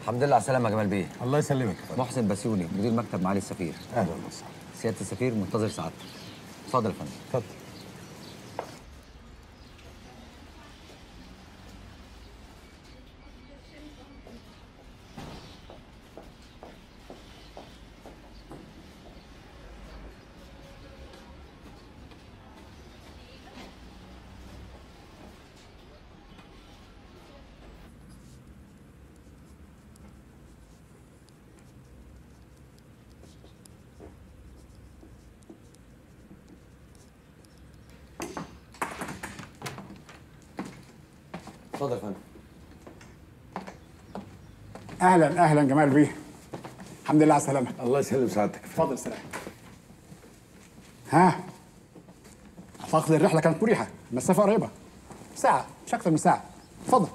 الحمد لله على السلامة يا جمال بيه. الله يسلمك. محسن بسيوني مدير مكتب معالي السفير. اهلا وسهلا. سيادة السفير منتظر سعادتك. اتفضل يا فندم. اتفضل. اتفضل يا فندم. اهلا اهلا جمال بيه. الحمد لله على السلامه. الله يسلم سعادتك. اتفضل سلام. ها، اعتقد الرحله كانت مريحه، المسافه قريبه، ساعه مش اكتر من ساعه. اتفضل.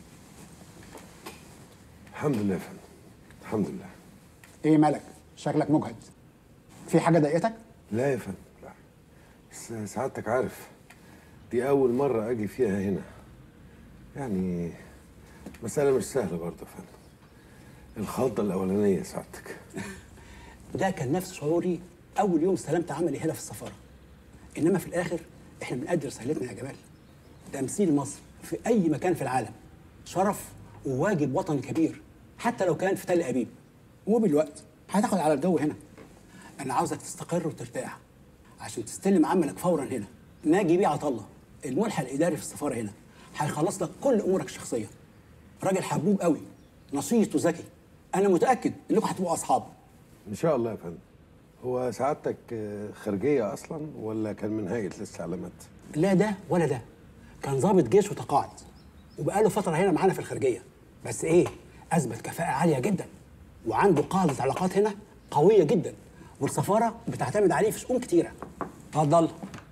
الحمد لله يا فندم، الحمد لله. ايه مالك؟ شكلك مجهد. في حاجه ضايقتك؟ لا يا فندم لا، بس سعادتك عارف دي أول مرة أجي فيها هنا، يعني مسألة مش سهلة برضه يا فندم. الخلطة الأولانية سعادتك. ده كان نفس شعوري اول يوم استلمت عملي هنا في السفاره. انما في الاخر احنا بنقدر رسالتنا يا جمال. تمثيل مصر في اي مكان في العالم شرف وواجب وطني كبير، حتى لو كان في تل ابيب. وبالوقت هتاخد على الجو هنا. انا عاوزك تستقر وترتاح عشان تستلم عملك فورا هنا. ناجي بيه عطا الله الملحق الاداري في السفاره هنا هيخلص لك كل امورك الشخصيه. راجل حبوب قوي، نشيط وذكي. انا متاكد انكم هتبقوا اصحاب. إن شاء الله يا فندم. هو سعادتك خارجية أصلا ولا كان من هيئة الاستعلامات؟ لا ده ولا ده، كان ضابط جيش وتقاعد وبقاله فتره هنا معانا في الخارجيه. بس ايه، اثبت كفاءه عاليه جدا وعنده قاعده علاقات هنا قويه جدا، والسفاره بتعتمد عليه في شؤون كتيره. اتفضل.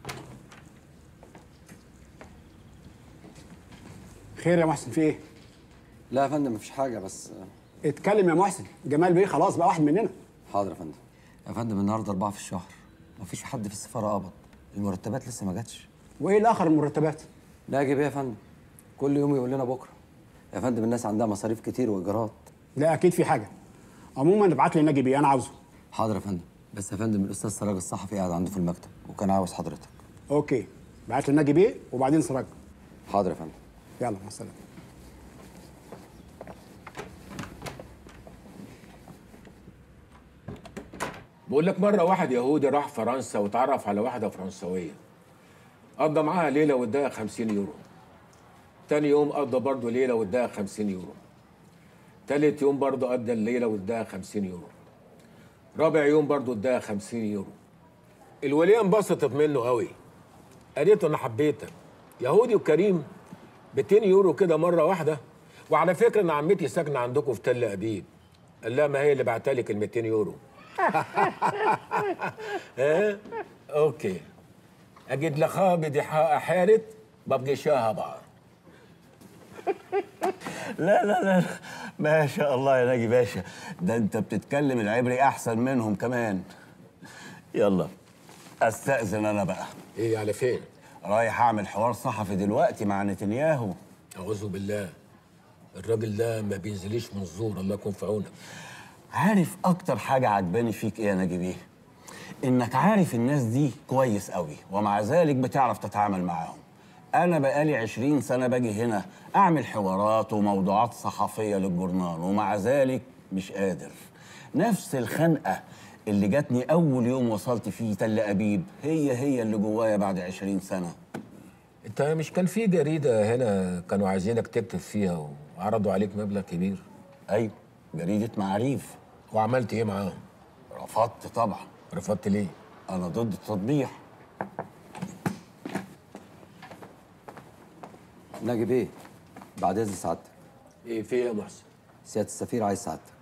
خير يا محسن، في ايه؟ لا يا فندم مفيش حاجة، بس اتكلم يا محسن. جمال بيه خلاص بقى واحد مننا. حاضر يا فندم. يا فندم النهارده 4 في الشهر، مفيش حد في السفارة قبض، المرتبات لسه ما جاتش. وايه الاخر المرتبات؟ ناجي بيه يا فندم، كل يوم يقول لنا بكرة. يا فندم الناس عندها مصاريف كتير وإيجارات. لا اكيد في حاجه. عموما ابعت لي ناجي بيه، انا عاوزه. حاضر يا فندم. بس يا فندم الأستاذ سراج الصحفي قاعد عنده في المكتب وكان عاوز حضرتك. اوكي، بعت لي ناجي بيه وبعدين سراج. حاضر يا فندم. يلا مع السلامه. بقول لك مرة واحد يهودي راح فرنسا واتعرف على واحدة فرنسوية. قضى معاها ليلة واداها 50 يورو. تاني يوم قضى برضه ليلة واداها 50 يورو. تالت يوم برضه قضى الليلة واداها 50 يورو. رابع يوم برضه اداها 50 يورو. الولية انبسطت منه قوي. قالت له أنا حبيتك. يهودي وكريم. 200 يورو كده مرة واحدة. وعلى فكرة أنا عمتي ساكنة عندكم في تل أبيب. قال لها ما هي اللي بعتلك ال 200 يورو. ايه اوكي. اجد لخا بدي حارت ببقي شاها بعض. لا لا لا، ما شاء الله يا ناجي باشا، ده انت بتتكلم العبري احسن منهم كمان. يلا استأذن انا بقى. ايه على فين؟ رايح اعمل حوار صحفي دلوقتي مع نتنياهو. اعوذ بالله، الراجل ده ما بينزليش من الزور، الله يكون في عونك. عارف اكتر حاجة عجباني فيك ايه يا ناجي بيه؟ انك عارف الناس دي كويس قوي ومع ذلك بتعرف تتعامل معاهم. انا بقالي 20 سنة باجي هنا اعمل حوارات وموضوعات صحفية للجورنال ومع ذلك مش قادر. نفس الخنقة اللي جاتني اول يوم وصلت فيه تل ابيب هي اللي جوايا بعد 20 سنة. انت مش كان في جريدة هنا كانوا عايزينك تكتب فيها وعرضوا عليك مبلغ كبير؟ ايوه، جريدة معاريف. وعملت ايه معاهم؟ رفضت طبعا. رفضت ليه؟ انا ضد التطبيع. ناجي بيه بعد إذن سعادتك. ايه في ايه يا محسن؟ سيادة السفير عايز سعادتك.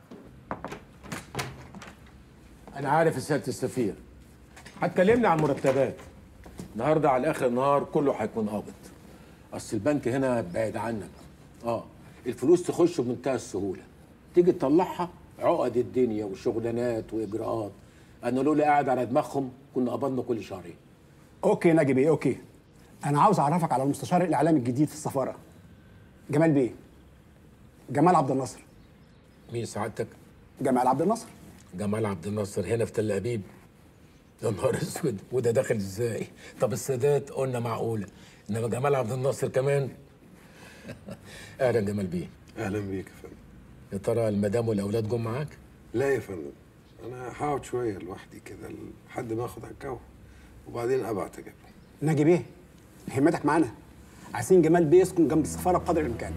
انا عارف يا سيادة السفير. هتكلمني عن المرتبات. النهارده على اخر النهار كله هيكون قابض. اصل البنك هنا بعيد عنك. الفلوس تخش بمنتهى السهوله. تيجي تطلعها عقد الدنيا وشغلانات واجراءات. انا لولا قاعد على دماغهم كنا قبضنا كل شهرين. اوكي ناجي بيه، اوكي. انا عاوز اعرفك على المستشار الاعلامي الجديد في السفاره، جمال بيه، جمال عبد الناصر. مين سعادتك؟ جمال عبد الناصر. جمال عبد الناصر هنا في تل ابيب؟ يا نهار اسود، وده داخل ازاي؟ طب السادات قلنا معقوله، انما جمال عبد الناصر كمان؟ اهلا جمال بيه. اهلا بيك يا فندم. يا ترى المدام والاولاد جم معاك؟ لا يا فندم، انا هقعد شويه لوحدي كده لحد ما اخد الجو وبعدين ابعت اجيبهم. ناجي بيه، همتك معانا. عايزين جمال بيه يسكن جنب السفاره بقدر الامكان.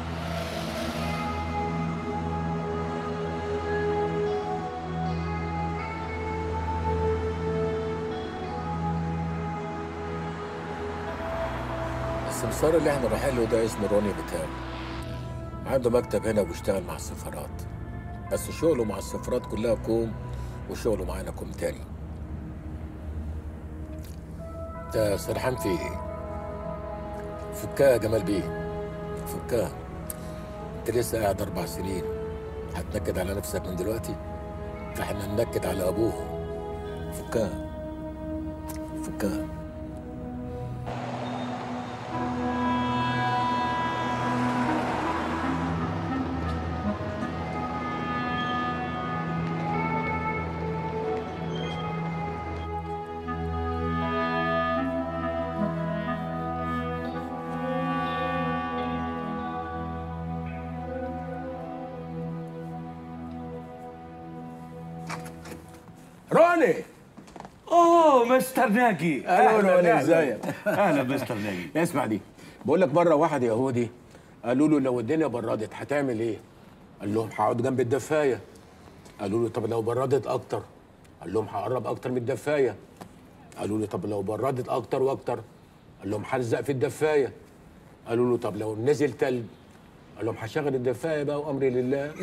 السمسار اللي احنا رايحين له ده اسمه روني بتاعي. عنده مكتب هنا وبيشتغل مع السفارات، بس شغله مع السفارات كلها كوم وشغله معانا كوم تاني. انت سرحان في ايه؟ فكها يا جمال بيه، فكها. انت لسه قاعد 4 سنين، هتنكد على نفسك من دلوقتي؟ احنا ننكد على ابوهم. فكها فكها. روني. اوه مستر ناجي. اهلا روني، ازيك؟ اهلا مستر ناجي. اسمع دي، بقول لك مره واحد يهودي قالوا له لو الدنيا بردت هتعمل ايه؟ قال لهم هقعد جنب الدفايه. قالوا له طب لو بردت اكتر؟ قال لهم هقرب اكتر من الدفايه. قالوا له طب لو بردت اكتر واكتر؟ قال لهم هلزق في الدفايه. قالوا له طب لو نزل تلج؟ قال لهم هشغل الدفايه بقى وامري لله.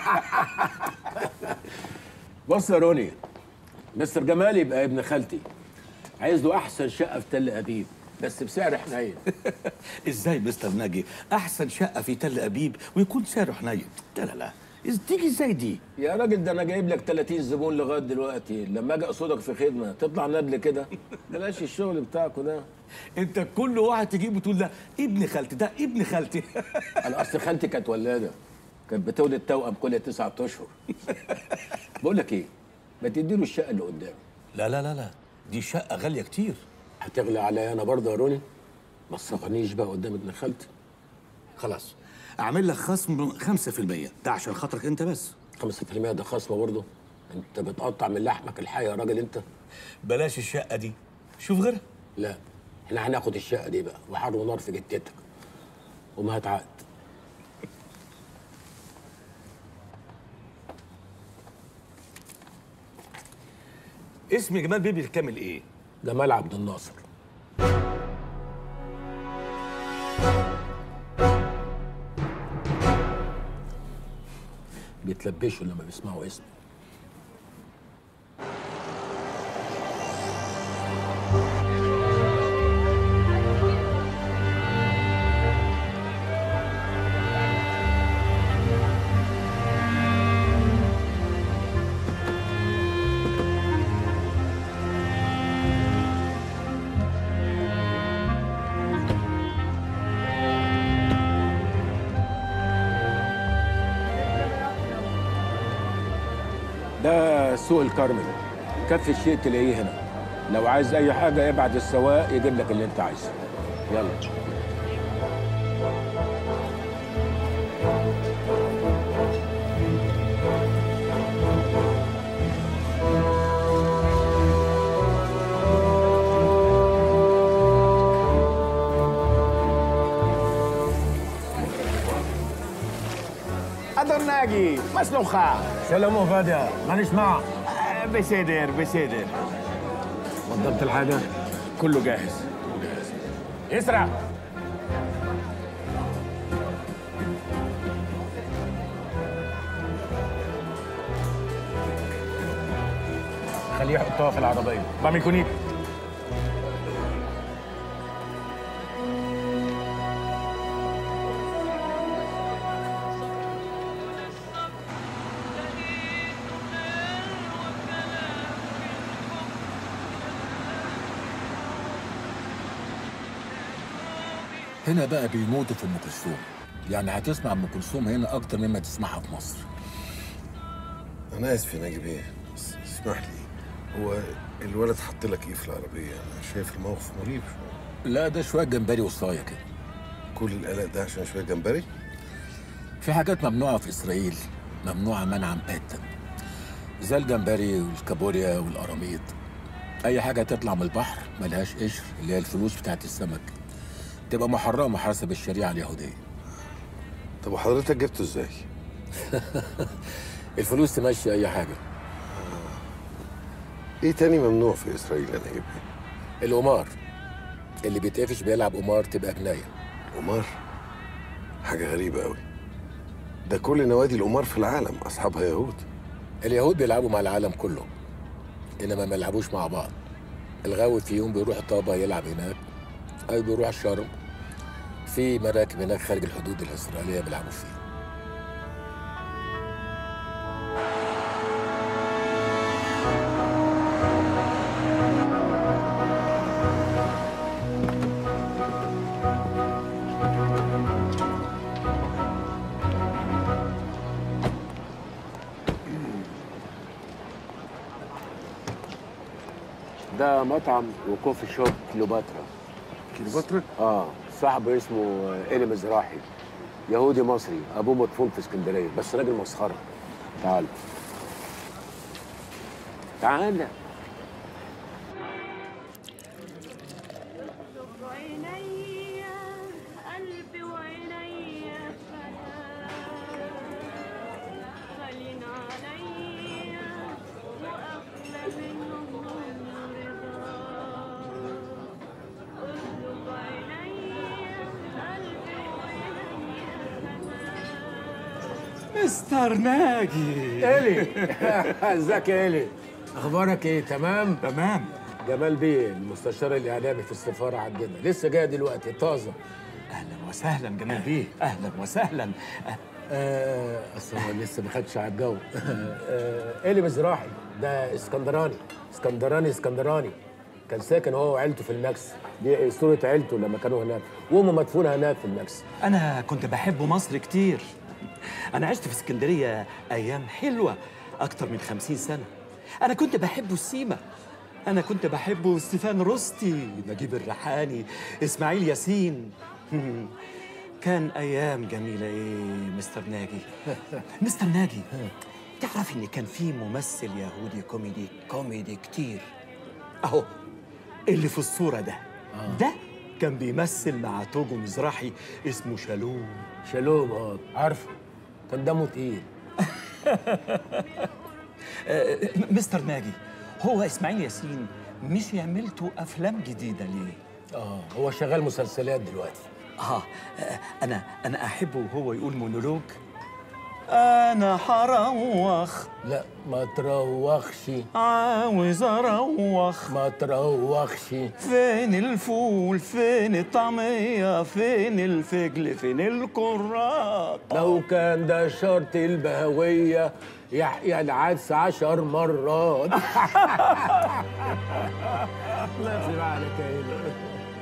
بص يا روني، مستر جمال يبقى ابن خالتي، عايز له احسن شقه في تل ابيب بس بسعر حنين. ازاي مستر ناجي احسن شقه في تل ابيب ويكون سعره حنين؟ لا لا لا، تيجي ازاي دي؟ يا راجل ده انا جايب لك 30 زبون لغايه دلوقتي، لما اجي اقصدك في خدمه تطلع ندل كده؟ بلاش الشغل بتاعكوا ده. انت كل واحد تجيبه تقول ده ابن خالتي، ده ابن خالتي. انا اصل خالتي كانت ولاده، كانت بتولد توأم كل 9 اشهر. بقول لك ايه، ما تديله الشقه اللي قدامي. لا لا لا لا، دي شقه غاليه كتير. هتغلى عليا انا برضه يا روني؟ ما تصغرنيش بقى قدام ابن خالتي. خلاص اعمل لك خصم 5%، ده عشان خاطرك انت بس. 5% ده خصم برضه؟ انت بتقطع من لحمك الحي يا راجل انت. بلاش الشقه دي، شوف غيرها. لا، احنا هناخد الشقه دي بقى وحر ونار في جتتك وما هتعقد. اسم جمال بيبي الكامل ايه؟ جمال عبد الناصر. بيتلبشوا لما بيسمعوا اسمي. ده سوق الكرمل، كفي الشيء تلاقيه هنا. لو عايز اي حاجه ابعت السواق يجيب لك اللي انت عايزه. يلا. أدر ناجي مسلوخة. سلام فادي، مانيش معك. بسيدر. وضبت الحاجه؟ كله جاهز. اسرع. خليه يحطها في العربيه. بعمل كونيك. هنا بقى بيموتوا في ام كلثوم، يعني هتسمع ام كلثوم هنا اكتر مما تسمعها في مصر. انا اسف يا ناجي بيه، بس اسمح لي، هو الولد حط لك ايه في العربيه؟ انا شايف الموقف مريب شويه. لا ده شويه جمبري وصايه كده. كل القلق ده عشان شويه جمبري؟ في حاجات ممنوعه في اسرائيل، ممنوعه منعا باتا، زي الجمبري والكابوريا والقراميط. اي حاجه تطلع من البحر ملهاش قشر، اللي هي الفلوس بتاعت السمك، تبقى محرمه حسب الشريعه اليهوديه. طب وحضرتك جبته ازاي؟ الفلوس تمشي اي حاجه. ايه تاني ممنوع في اسرائيل يا ناجي بيه؟ القمار، اللي بيتقفش بيلعب قمار تبقى جنايه. قمار؟ حاجه غريبه قوي، ده كل نوادي القمار في العالم اصحابها يهود. اليهود بيلعبوا مع العالم كله، انما ما يلعبوش مع بعض. الغاوي في يوم بيروح طابا يلعب هناك، او بيروح الشرم، في مراكب هناك خارج الحدود الاسرائيليه بيلعبوا فيها. ده مطعم وكوفي شوب كليوباترا. كليوباترا؟ صاحبه اسمه إيلي مزراحي، يهودي مصري، ابوه مدفون في اسكندريه، بس راجل مسخره. تعال تعال. مستر ناجي. إيلي ازيك يا إيلي؟ اخبارك ايه؟ تمام؟ تمام. جمال بيه المستشار الاعلامي في السفاره عندنا، لسه جاي دلوقتي طازه. اهلا وسهلا جمال بيه، اهلا وسهلا. اصل هو لسه ما خدش على الجو. إيلي مزراحي ده اسكندراني، كان ساكن هو وعيلته في الماكس. دي صورة عيلته لما كانوا هناك، وامه مدفونه هناك في الماكس. انا كنت بحب مصر كتير. انا عشت في اسكندريه ايام حلوه اكتر من 50 سنه. انا كنت بحبه السيما، انا كنت بحبه ستيفان روستي، نجيب الريحاني، اسماعيل ياسين. كان ايام جميله. ايه مستر ناجي؟ مستر ناجي، تعرف ان كان في ممثل يهودي كوميدي كتير اهو اللي في الصوره ده. ده كان بيمثل مع توجو مزراحي اسمه شالوم عارفه، كان دمه تقيل. مستر ناجي، هو اسماعيل ياسين مش يعملته افلام جديده ليه؟ هو شغال مسلسلات دلوقتي. انا احبه وهو يقول مونولوج. انا هروخ. لا ما تروخش. عاوز اروخ. ما تروخش. فين الفول، فين الطعميه، فين الفجل، فين الكرات. لو كان ده شرط البهويه يحيى العدس 10 مرات. لا يخلي عليك يا إيلي.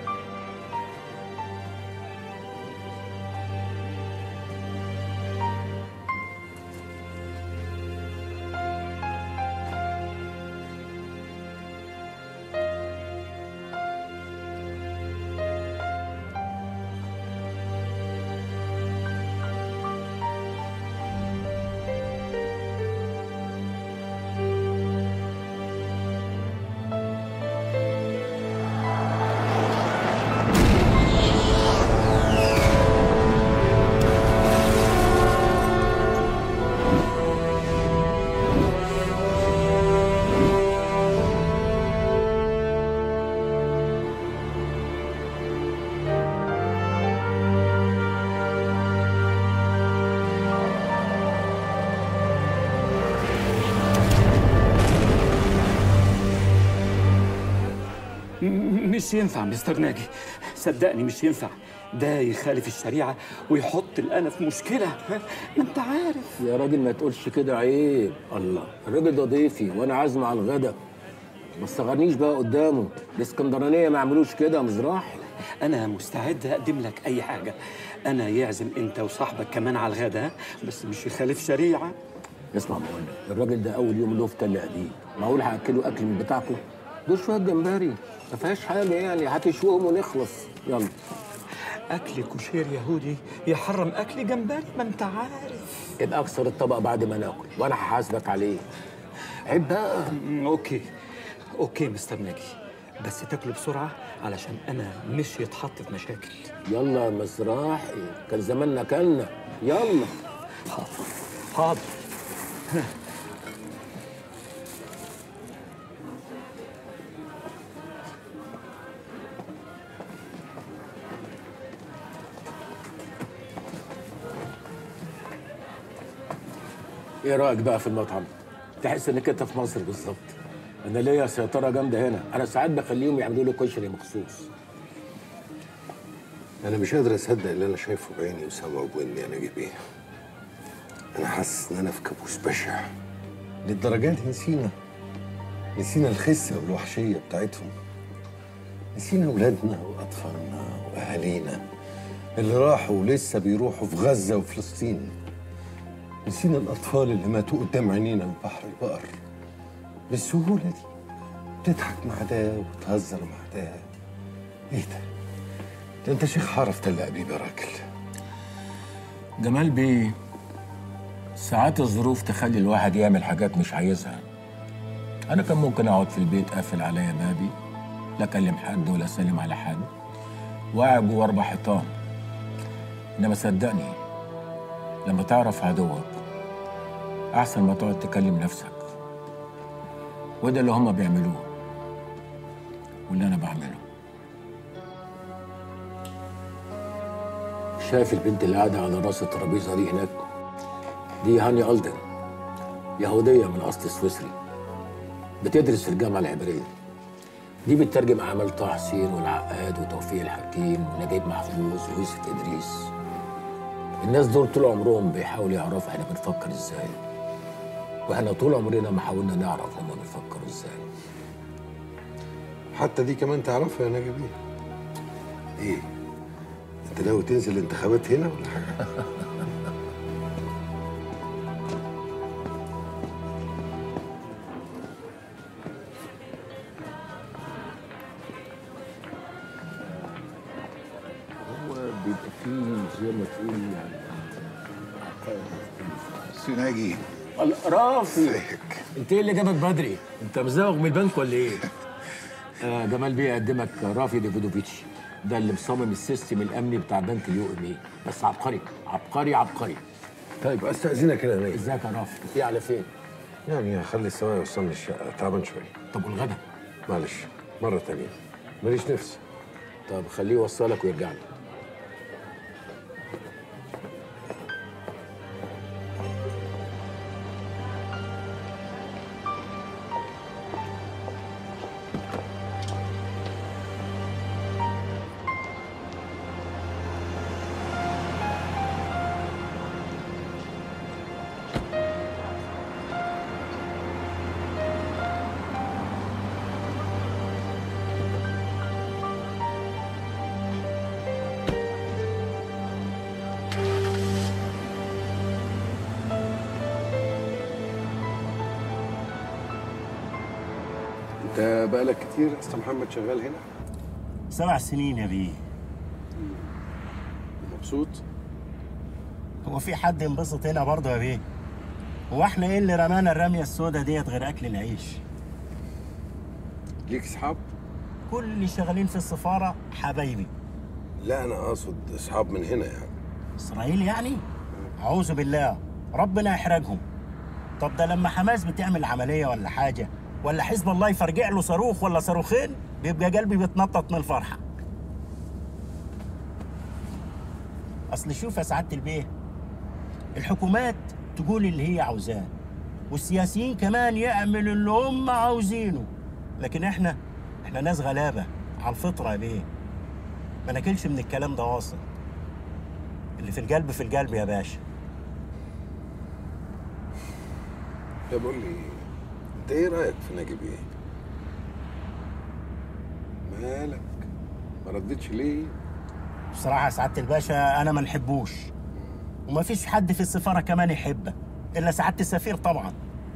مش ينفع مستر ناجي، صدقني مش ينفع. ده يخالف الشريعة ويحط الأنا في مشكلة. ما أنت عارف يا راجل ما تقولش كده، عيب. الله، الراجل ده ضيفي وأنا عازمه على الغدا، ما تصغرنيش بقى قدامه. الاسكندرانية ما عملوش كده يا مزراحي. أنا مستعد أقدم لك أي حاجة. أنا يعزم أنت وصاحبك كمان على الغدا، بس مش يخالف شريعة. اسمع ما اقول لك، الراجل ده اول يوم له في تل ابيب، معقول هاكله اكل من بتاعكم؟ دول شويه جمبري ما فيهاش حاجه يعني، هتشوهم ونخلص. يلا. اكل كشري يهودي يحرم اكل جمبري، ما انت عارف. يبقى اكسر الطبق بعد ما ناكل وانا هحاسبك عليه. عيب بقى. اوكي مستر ناجي، بس تاكلوا بسرعه علشان انا مش يتحط في مشاكل. يلا يا مزراحي، كان زماننا كلنا. يلا. حاضر. ايه رايك بقى في المطعم؟ تحس انك انت في مصر بالظبط. انا ليا سيطره جامده هنا، انا ساعات بخليهم يعملوا لي كشري مخصوص. انا مش قادر اصدق اللي انا شايفه بعيني وسامعه بودني يا نجيب بيه. انا حاسس ان انا في كابوس بشع. للدرجه دي نسينا الخسه والوحشيه بتاعتهم. نسينا اولادنا واطفالنا واهالينا اللي راحوا ولسه بيروحوا في غزه وفلسطين. نسينا الاطفال اللي ماتوا قدام عينينا في بحر البقر. بالسهوله دي تضحك مع ده وتهزر مع ده. ايه ده انت شيخ حرف تل ابيب يا راجل. جمال بيه، ساعات الظروف تخلي الواحد يعمل حاجات مش عايزها. انا كان ممكن اقعد في البيت قافل عليا بابي، لا اكلم حد ولا اسلم على حد، وقاعد جوه 4 حيطان. انما صدقني لما تعرف عدوك احسن ما تقعد تكلم نفسك. وده اللي هما بيعملوه واللي انا بعمله. شايف البنت اللي قاعده على راس الترابيزه دي هناك؟ دي هاني ألدن، يهوديه من اصل سويسري، بتدرس في الجامعه العبريه. دي بتترجم اعمال طه حسين والعقاد وتوفيق الحكيم ونجيب محفوظ ويوسف ادريس. الناس دول طول عمرهم بيحاولوا يعرفوا احنا بنفكر ازاي، واحنا طول عمرنا ما حاولنا نعرف هما بيفكروا ازاي. حتى دي كمان تعرفها يا نجيب بيه؟ ايه؟ انت ناوي تنزل انتخابات هنا ولا حاجه؟ هو بيبقى فيه زي ما تقول يعني سيناجي. رافي، انت ايه اللي جابك بدري؟ انت مزوغ من البنك ولا ايه؟ جمال بيه يقدمك رافي ديفيدوفيتش، ده اللي مصمم السيستم الامني بتاع بنك اليو ام اي، بس عبقري عبقري عبقري. طيب استاذنك انا نايم. ازيك يا رافي؟ ايه على فين؟ يعني هخلي السواق يوصلني الشقه، تعبان شويه. طب والغدا؟ معلش مره تانية، ماليش نفس. طب خليه يوصلك ويرجع لي. انت بقالك كتير يا استاذ محمد شغال هنا؟ 7 سنين يا بيه. مبسوط؟ هو في حد ينبسط هنا برضه يا بيه؟ هو احنا ايه اللي رمانا الرميه السوداء ديت غير اكل العيش؟ ليك اصحاب؟ كل اللي شغالين في السفاره حبايبي. لا انا اقصد اصحاب من هنا يعني. اسرائيل يعني؟ اعوذ بالله، ربنا يحرجهم. طب ده لما حماس بتعمل عمليه ولا حاجه، ولا حزب الله يفرجع له صاروخ ولا صاروخين، بيبقى قلبي بيتنطط من الفرحه. اصل شوف يا سعاده البيه، الحكومات تقول اللي هي عاوزاه، والسياسيين كمان يعملوا اللي هم عاوزينه، لكن احنا ناس غلابه على الفطره يا بيه، ما ناكلش من الكلام ده واصل. اللي في القلب في القلب يا باشا. طب قول لي انت ايه رايك في نجيب ايه؟ مالك؟ ما ردتش ليه؟ بصراحه يا سعاده الباشا انا ما نحبوش، وما فيش حد في السفاره كمان يحبه، الا سعاده السفير طبعا.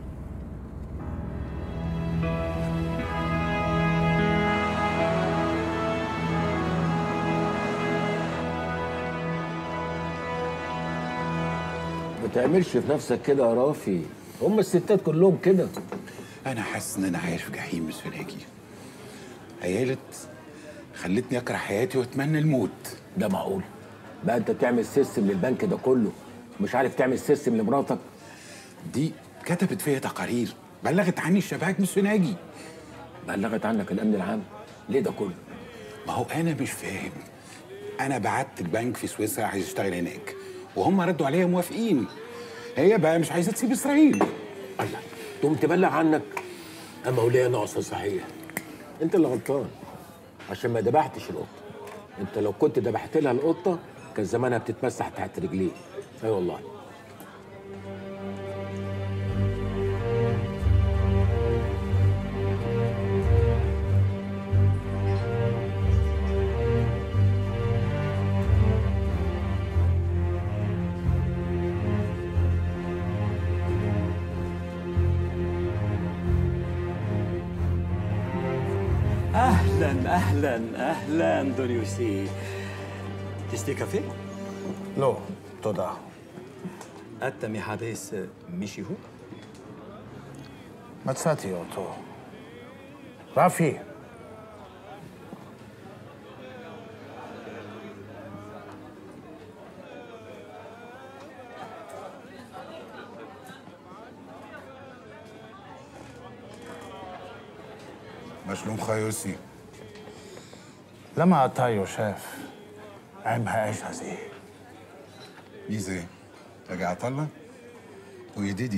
ما تعملش في نفسك كده يا رافي، هم الستات كلهم كده. انا حاسس ان انا عايش في جحيم مسفناجي. عيالة خلتني اكره حياتي واتمنى الموت. ده معقول؟ بقى انت تعمل سيستم للبنك ده كله مش عارف تعمل سيستم لمراتك؟ دي كتبت فيا تقارير، بلغت عني الشباك مسفناجي. بلغت عنك الامن العام؟ ليه ده كله؟ ما هو انا مش فاهم. انا بعت البنك في سويسرا عايز اشتغل هناك، وهم ردوا عليا موافقين. هي بقى مش عايزه تسيب اسرائيل. الله، تقوم تبلغ عنك؟ اما وليه ناقصه صحيح. انت اللي غلطان عشان ما ذبحتش القطه. انت لو كنت ذبحت لها القطه كان زمانها بتتمسح تحت رجليه. اي والله. اهلا اهلا اهلا دونيوسي. تشتي كافيه؟ לא, תודה. אתה מחפש מישהו? מצאתי אותו. רפי. מה שלומך יוסי? למה אתה יושב עם האש הזה? מי זה? רגע עטאללה? הוא ידידי.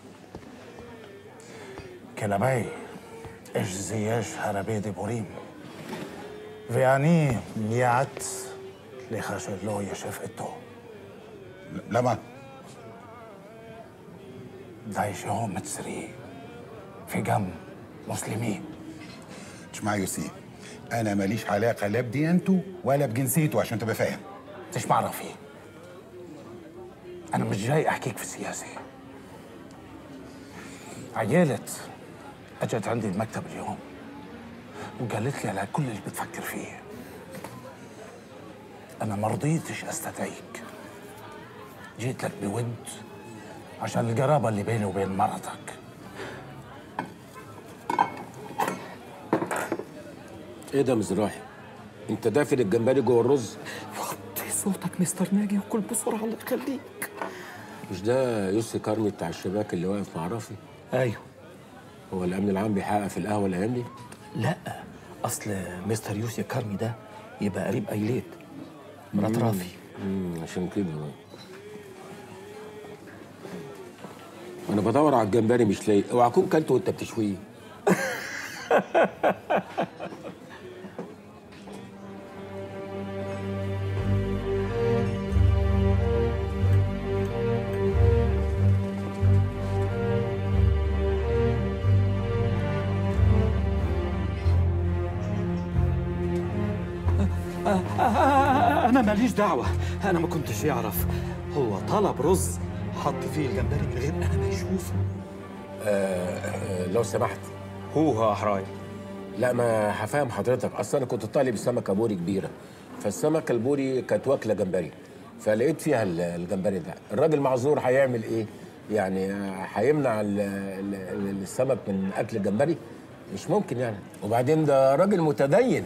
כלבי, אש זה יש הרבה דיבורים. ואני מיעט לך שלא ישב איתו. למה? די שהוא מצרי וגם مسلمين. تسمع يوسي، أنا ماليش علاقة لا بديانته ولا بجنسيته عشان تبقى فاهم. تسمع رفيق، أنا مش جاي أحكيك في السياسة. عيالة أجت عندي المكتب اليوم وقالت لي على كل اللي بتفكر فيه. أنا ما رضيتش أستدعيك، جيت لك بود عشان القرابة اللي بيني وبين مرتك. ايه ده مزراحي؟ انت دافن الجمبري جوه الرز؟ وطي صوتك مستر ناجي وكل بسرعه الله يخليك. مش ده يوسي كارمي بتاع الشباك اللي واقف مع رافي؟ ايوه. هو الامن العام بيحقق في القهوه الايام دي؟ لا، اصل مستر يوسي كارمي ده يبقى قريب ايليت مرات رافي. عشان كده انا بدور على الجمبري مش لاقي. اوعى تكون كلته وانت بتشويه. انا ماليش دعوه، انا ما كنتش يعرف. هو طلب رز حط فيه الجمبري من غير انا ما يشوفه. لو سمحت. هو احراي. لا، ما هفهم حضرتك. اصل انا كنت طالب سمكه بوري كبيره، فالسمكه البوري كانت واكله جمبري، فلقيت فيها الجمبري ده. الراجل معذور، هيعمل ايه؟ يعني هيمنع السمك من اكل الجمبري؟ مش ممكن يعني. وبعدين ده راجل متدين.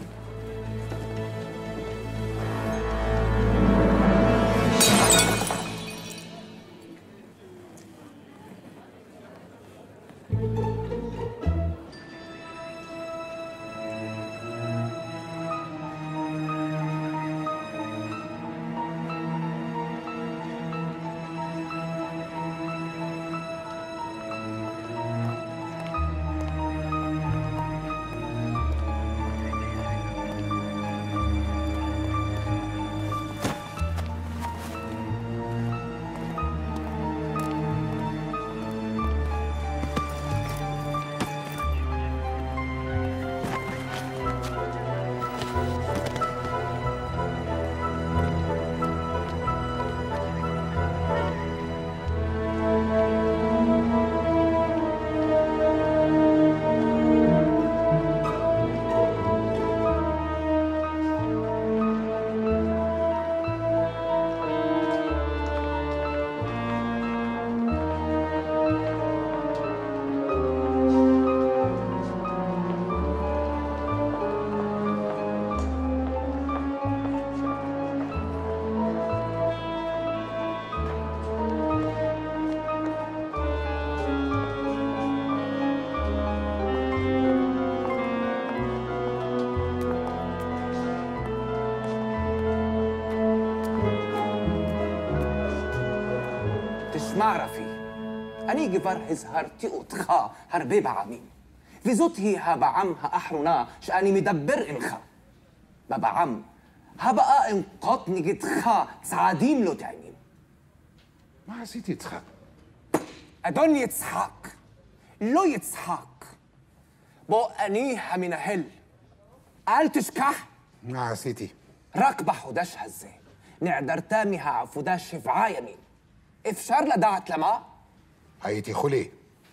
اسمع رفي، أني جفر هزهرتي أتخا هربي بعمين في زوتي هبا عم هأحرنا شأني مدبر إنخا ما بعم هبقى إنقطني جتخا سعادين له تعمين ما عسيت يتسحق. أدون يتسحق لو يتسحق بو أنيها من هل قال تشكح ما عسيتي. راكبة حداش هزي نعدر تاميها عفوداش شفعا يمين افشار لدعت لما هيتي خلي.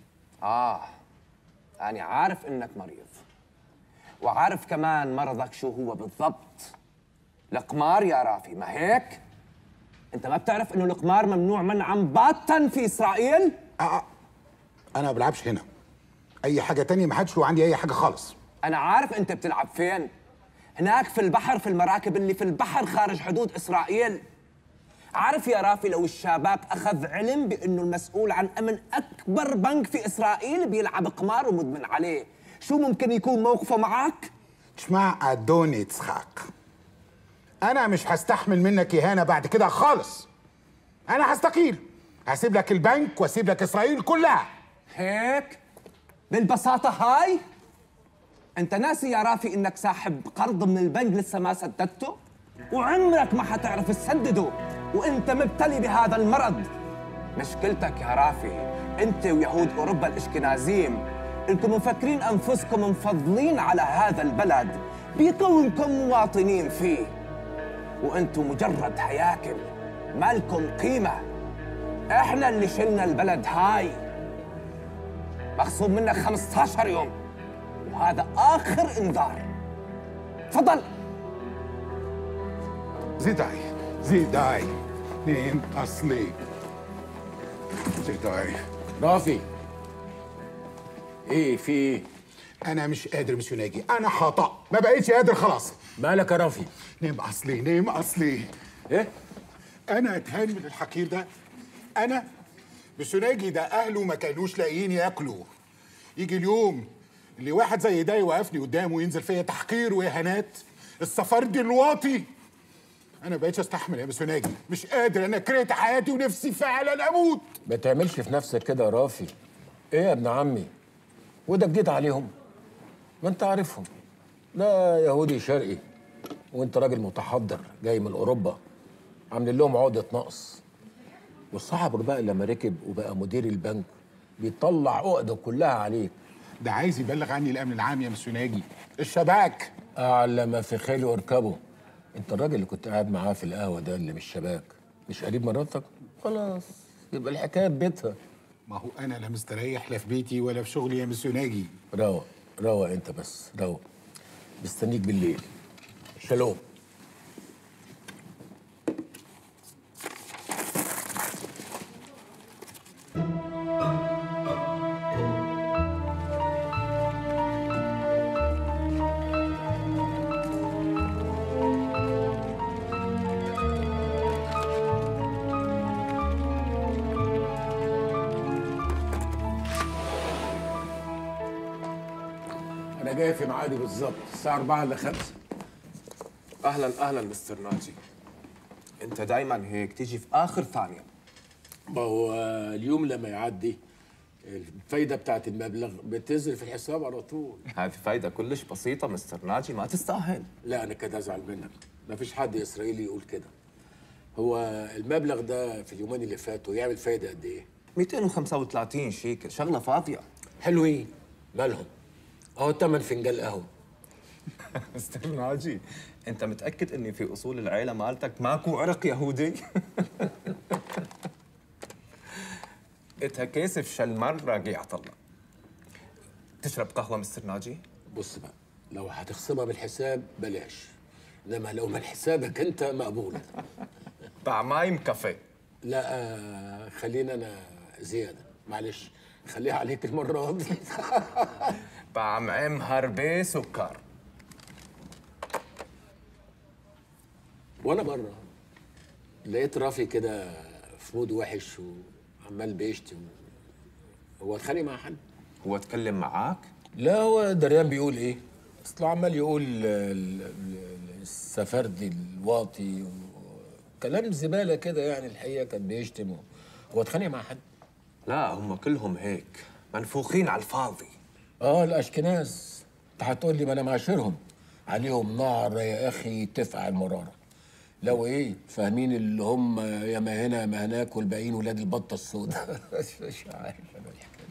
أنا عارف إنك مريض وعارف كمان مرضك شو هو بالضبط. القمار يا رافي، ما هيك؟ أنت ما بتعرف إنه القمار ممنوع منعا باتا في إسرائيل؟ انا ما بلعبش هنا. اي حاجه تانية ما حدش له عندي اي حاجه خالص. أنا عارف أنت بتلعب فين. هناك في البحر، في المراكب اللي في البحر خارج حدود إسرائيل. عارف يا رافي لو الشباب أخذ علم بأنه المسؤول عن أمن أكبر بنك في إسرائيل بيلعب قمار ومدمن عليه، شو ممكن يكون موقفه معك؟ تسمع أدوني تسحق، أنا مش هستحمل منك إهانة بعد كده خالص. أنا هستقيل، هسيب لك البنك وأسيب لك إسرائيل كلها. هيك؟ بالبساطة هاي؟ أنت ناسي يا رافي إنك ساحب قرض من البنك لسه ما سددته؟ وعمرك ما حتعرف تسدده وأنت مبتلي بهذا المرض. مشكلتك يا رافي أنت ويهود أوروبا الإشكنازيم، إنكم مفكرين أنفسكم مفضلين على هذا البلد بكونكم مواطنين فيه، وأنتم مجرد هياكل ما لكم قيمة. إحنا اللي شلنا البلد هاي. مخصوم منك 15 يوم وهذا آخر إنذار. تفضل. زيداي نيم أصلي. زيداي رافي، ايه في ايه؟ أنا مش قادر مسيو ناجي، أنا خطأ، ما بقيتش قادر خلاص. مالك يا رافي؟ نيم أصلي. ايه؟ أنا أتهان من الحقير ده. أنا مسيو ناجي ده أهله ما كانوش لاقيين ياكلوا. يجي اليوم اللي واحد زي ده يوقفني قدامه وينزل فيا تحقير وإهانات. السفردي الواطي. أنا بقيتش أستحمل يا مسيو ناجي، مش قادر، أنا كرهت حياتي ونفسي فعلا أموت. ما تعملش في نفسك كده يا رافي. ايه يا ابن عمي؟ وده جديد عليهم؟ ما انت عارفهم، ده يهودي شرقي وانت راجل متحضر جاي من اوروبا، عاملين لهم عقده نقص. والصاحب بقى لما ركب وبقى مدير البنك بيطلع عقده كلها عليك. ده عايز يبلغ عني الامن العام يا مسيو ناجي. الشباك اعلى ما في خيله اركبه. انت الراجل اللي كنت قاعد معاه في القهوه ده اللي مش شباك مش قريب مراتك؟ خلاص يبقى الحكايه ببيتها. ما هو انا لا مستريح لا في بيتي ولا في شغلي يا مسيو ناجي. روق انت بس روق. مستنيك بالليل. شالوم. أنا جاي في ميعادي بالظبط الساعة 4 ل 5. أهلا مستر ناجي. أنت دايما هيك تيجي في آخر ثانية. ما هو اليوم لما يعدي الفايدة بتاعت المبلغ بتنزل في الحساب على طول. هذه فايدة كلش بسيطة مستر ناجي، ما تستاهل. لا أنا كده أزعل منك، ما فيش حد إسرائيلي يقول كده. هو المبلغ ده في اليومين اللي فاتوا يعمل فايدة قد إيه؟ 235 شيكل، شغلة فاضية. حلوين، مالهم؟ أهو 8 فنجان قهوة. مستر ناجي، أنت متأكد إني في أصول العيلة مالتك ماكو عرق يهودي؟ إنت كيسف شل مرة قيعت الله. تشرب قهوة مستر ناجي؟ بص بقى، لو هتخصمها بالحساب بلاش، إنما لو من حسابك أنت مقبولة. طعمايم كافيه. لا خلينا أنا زيادة، معلش خليها عليك المرة دي. طعم هربي سكر. وانا بره لقيت رافي كده في مود وحش وعمال بيشتم. هو اتخانق مع حد؟ هو اتكلم معاك؟ لا هو دريان بيقول ايه؟ اصله عمال يقول السفردي الواطي كلام زباله كده يعني. الحقيقه كان بيشتم هو اتخانق مع حد؟ لا هم كلهم هيك منفوخين على الفاضي. الاشكناز. انت هتقول لي ما انا معاشرهم، عليهم نار يا اخي تفقع المراره. لو ايه فاهمين اللي هم يا ما هنا يا ما هناك، والباقيين ولاد البطه السوداء. مش عارف انا الحكايه.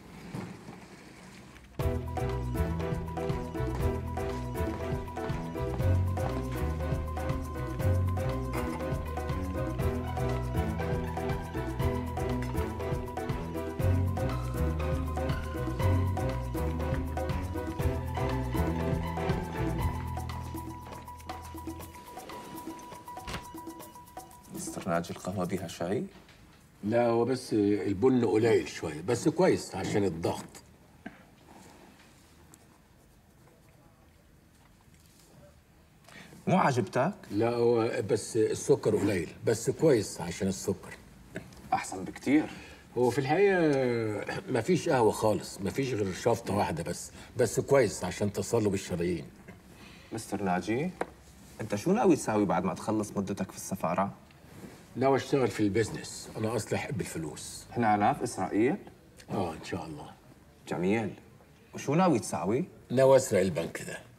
مستر ناجي القهوة بيها شاي؟ لا هو بس البن قليل شويه، بس كويس عشان الضغط. مو عجبتك؟ لا هو بس السكر قليل، بس كويس عشان السكر. أحسن بكتير. هو في الحقيقة مفيش قهوة خالص، مفيش غير شفطة واحدة بس كويس عشان تصلب الشرايين. مستر ناجي، أنت شو ناوي تساوي بعد ما تخلص مدتك في السفارة؟ ناوي اشتغل في البيزنس، أنا أصلي أحب الفلوس. هنا في إسرائيل؟ إن شاء الله. جميل. وشو ناوي تساوي؟ ناوي أسرق البنك ده.